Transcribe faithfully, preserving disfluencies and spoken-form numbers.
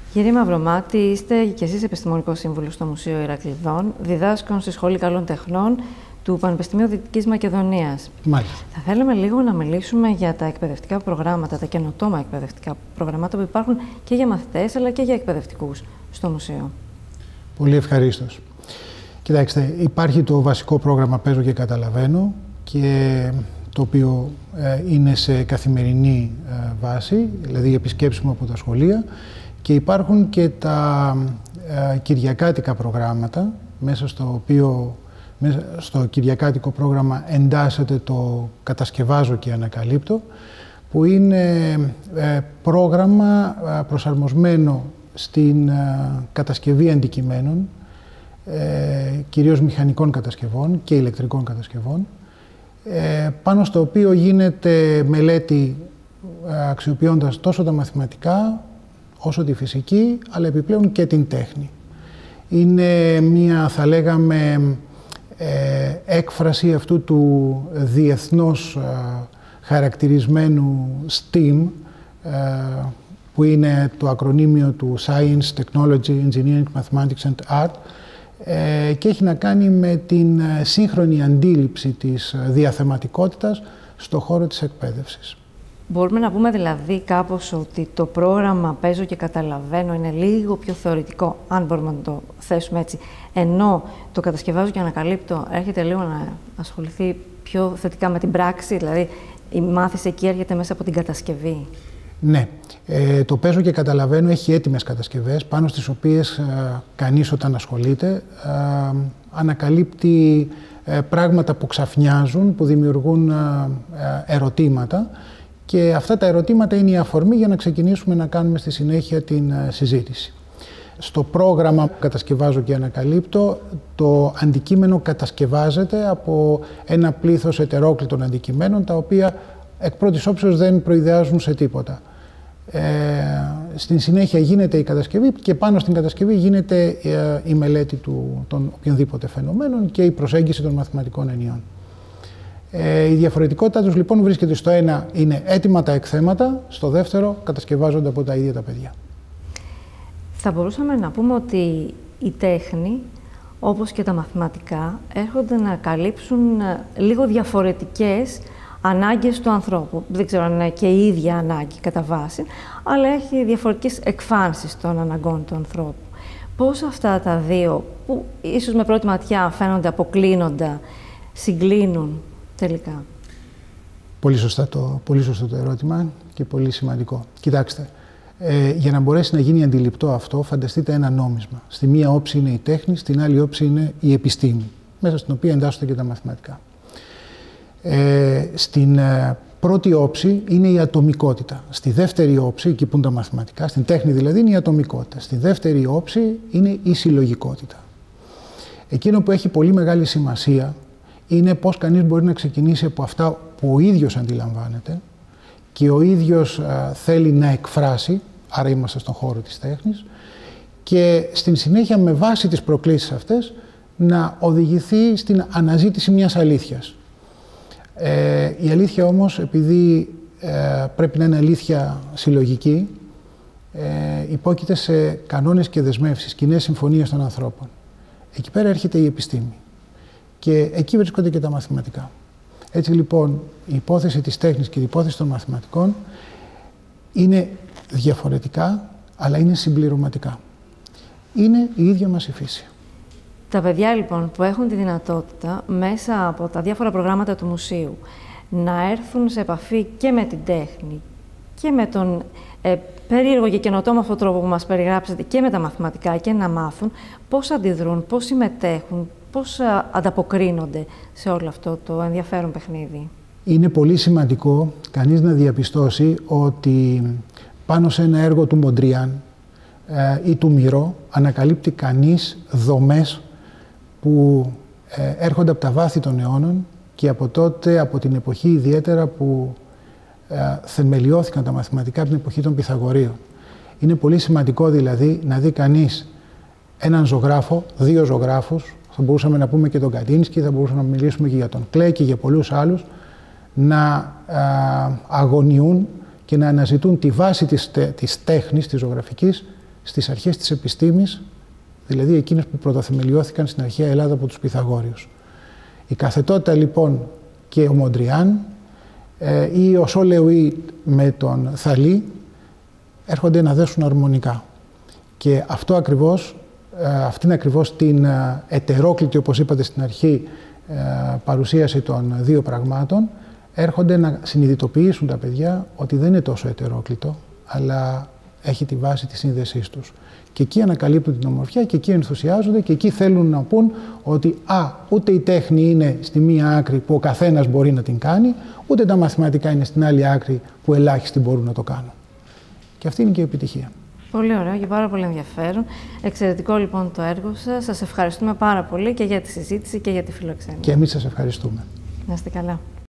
Κύριε Μαυρομάτη, είστε και εσείς επιστημονικός σύμβουλος στο Μουσείο Ηρακλειδών, διδάσκων στη Σχολή Καλών Τεχνών του Πανεπιστημίου Δυτικής Μακεδονίας. Μάλιστα. Θα θέλαμε λίγο να μιλήσουμε για τα εκπαιδευτικά προγράμματα, τα καινοτόμα εκπαιδευτικά προγράμματα που υπάρχουν και για μαθητές αλλά και για εκπαιδευτικούς στο Μουσείο. Πολύ ευχαρίστως. Κοιτάξτε, υπάρχει το βασικό πρόγραμμα Παίζω και Καταλαβαίνω, και το οποίο ε, είναι σε καθημερινή ε, βάση, δηλαδή επισκέψεις μου από τα σχολεία, και υπάρχουν και τα ε, κυριακάτικα προγράμματα, μέσα στο οποίο μέσα στο κυριακάτικο πρόγραμμα εντάσσεται το Κατασκευάζω και Ανακαλύπτω, που είναι ε, πρόγραμμα ε, προσαρμοσμένο στην ε, κατασκευή αντικειμένων, ε, κυρίως μηχανικών κατασκευών και ηλεκτρικών κατασκευών, ε, πάνω στο οποίο γίνεται μελέτη ε, αξιοποιώντας τόσο τα μαθηματικά όσο τη φυσική, αλλά επιπλέον και την τέχνη. Είναι μία, θα λέγαμε, ε, έκφραση αυτού του διεθνώς ε, χαρακτηρισμένου STEAM, ε, που είναι το ακρονίμιο του Science, Technology, Engineering, Mathematics and Art, ε, και έχει να κάνει με την σύγχρονη αντίληψη της διαθεματικότητας στον χώρο της εκπαίδευσης. Μπορούμε να πούμε δηλαδή κάπως ότι το πρόγραμμα Παίζω και Καταλαβαίνω είναι λίγο πιο θεωρητικό, αν μπορούμε να το θέσουμε έτσι, ενώ το Κατασκευάζω και Ανακαλύπτω έρχεται λίγο να ασχοληθεί πιο θετικά με την πράξη, δηλαδή η μάθηση εκεί έρχεται μέσα από την κατασκευή. Ναι. Ε, το Παίζω και Καταλαβαίνω έχει έτοιμες κατασκευές, πάνω στις οποίες ε, κανείς όταν ασχολείται ε, ανακαλύπτει ε, πράγματα που ξαφνιάζουν, που δημιουργούν ε, ε, ερωτήματα. Και αυτά τα ερωτήματα είναι η αφορμή για να ξεκινήσουμε να κάνουμε στη συνέχεια την συζήτηση. Στο πρόγραμμα που Κατασκευάζω και Ανακαλύπτω, το αντικείμενο κατασκευάζεται από ένα πλήθος ετερόκλητων αντικειμένων, τα οποία εκ πρώτης όψεως δεν προειδεάζουν σε τίποτα. Ε, στην συνέχεια γίνεται η κατασκευή και πάνω στην κατασκευή γίνεται ε, η μελέτη του, των οποιονδήποτε φαινομένων και η προσέγγιση των μαθηματικών ενιών. Ε, η διαφορετικότητα τους λοιπόν βρίσκεται στο ένα είναι έτοιμα τα εκθέματα, στο δεύτερο κατασκευάζονται από τα ίδια τα παιδιά. Θα μπορούσαμε να πούμε ότι η τέχνη, όπως και τα μαθηματικά, έρχονται να καλύψουν λίγο διαφορετικές ανάγκες του ανθρώπου. Δεν ξέρω αν είναι και η ίδια ανάγκη κατά βάση, αλλά έχει διαφορετικές εκφάνσεις των αναγκών του ανθρώπου. Πώς αυτά τα δύο, που ίσως με πρώτη ματιά φαίνονται αποκλίνοντα, συγκλίνουν τελικά? Πολύ σωστά το, πολύ σωστό το ερώτημα και πολύ σημαντικό. Κοιτάξτε, ε, για να μπορέσει να γίνει αντιληπτό αυτό, φανταστείτε ένα νόμισμα. Στη μία όψη είναι η τέχνη, στην άλλη όψη είναι η επιστήμη, μέσα στην οποία εντάσσονται και τα μαθηματικά. Ε, στην ε, πρώτη όψη είναι η ατομικότητα. Στη δεύτερη όψη, εκεί που είναι τα μαθηματικά, στην τέχνη δηλαδή, είναι η ατομικότητα. Στη δεύτερη όψη είναι η συλλογικότητα. Εκείνο που έχει πολύ μεγάλη σημασία είναι πώς κανείς μπορεί να ξεκινήσει από αυτά που ο ίδιος αντιλαμβάνεται και ο ίδιος α, θέλει να εκφράσει, άρα είμαστε στον χώρο της τέχνης, και στην συνέχεια με βάση τις προκλήσεις αυτές να οδηγηθεί στην αναζήτηση μιας αλήθειας. Ε, η αλήθεια όμως, επειδή ε, πρέπει να είναι αλήθεια συλλογική, ε, υπόκειται σε κανόνες και δεσμεύσεις, κοινές συμφωνίες των ανθρώπων. Εκεί πέρα έρχεται η επιστήμη. Και εκεί βρίσκονται και τα μαθηματικά. Έτσι λοιπόν, η υπόθεση της τέχνης και η υπόθεση των μαθηματικών είναι διαφορετικά, αλλά είναι συμπληρωματικά. Είναι η ίδια μας η φύση. Τα παιδιά λοιπόν που έχουν τη δυνατότητα μέσα από τα διάφορα προγράμματα του Μουσείου να έρθουν σε επαφή και με την τέχνη και με τον ε, περίεργο και καινοτόμο αυτόν τρόπο που μας περιγράψατε και με τα μαθηματικά και να μάθουν πώς αντιδρούν, πώς συμμετέχουν, πώς ανταποκρίνονται σε όλο αυτό το ενδιαφέρον παιχνίδι. Είναι πολύ σημαντικό κανείς να διαπιστώσει ότι πάνω σε ένα έργο του Μοντριάν ε, ή του Μυρό ανακαλύπτει κανείς δομές που ε, έρχονται από τα βάθη των αιώνων και από τότε, από την εποχή ιδιαίτερα που ε, θεμελιώθηκαν τα μαθηματικά από την εποχή των Πυθαγορείων. Είναι πολύ σημαντικό δηλαδή να δει κανείς έναν ζωγράφο, δύο ζωγράφους, θα μπορούσαμε να πούμε και τον Καντίνσκι, θα μπορούσαμε να μιλήσουμε και για τον Κλέ και για πολλούς άλλους, να α, αγωνιούν και να αναζητούν τη βάση της, της τέχνης, της ζωγραφικής, στις αρχές της επιστήμης, δηλαδή εκείνες που πρωτοθεμελιώθηκαν στην αρχαία Ελλάδα από τους Πυθαγόριους. Η καθετότητα λοιπόν και ο Μοντριάν ε, ή ο Σολεουί με τον Θαλή έρχονται να δέσουν αρμονικά. Και αυτό ακριβώς, ε, αυτήν ακριβώς την ε, ετερόκλητη, όπως είπατε στην αρχή, ε, παρουσίαση των δύο πραγμάτων, έρχονται να συνειδητοποιήσουν τα παιδιά ότι δεν είναι τόσο ετερόκλητο, αλλά έχει τη βάση της σύνδεσής τους. Και εκεί ανακαλύπτουν την ομορφιά και εκεί ενθουσιάζονται και εκεί θέλουν να πούν ότι α, ούτε η τέχνη είναι στη μία άκρη που ο καθένας μπορεί να την κάνει, ούτε τα μαθηματικά είναι στην άλλη άκρη που ελάχιστοι μπορούν να το κάνουν. Και αυτή είναι και η επιτυχία. Πολύ ωραίο και πάρα πολύ ενδιαφέρον. Εξαιρετικό λοιπόν το έργο σας. Σας ευχαριστούμε πάρα πολύ και για τη συζήτηση και για τη φιλοξενία. Και εμείς σας ευχαριστούμε. Να είστε καλά.